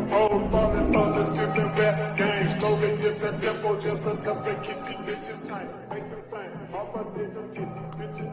Hoes falling for the different rap game. Slowly get the tempo just enough to keep these bitches tight. Make them sing. Off a nigga, get these bitches